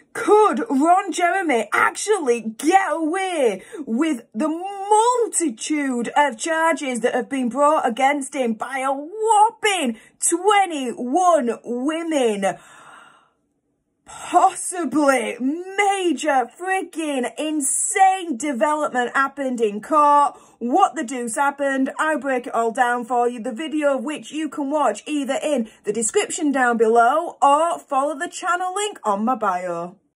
Could Ron Jeremy actually get away with the multitude of charges that have been brought against him by a whopping 21 women? Possibly major freaking insane development happened in court. What the deuce happened? I'll break it all down for you. The video of which you can watch either in the description down below or follow the channel link on my bio.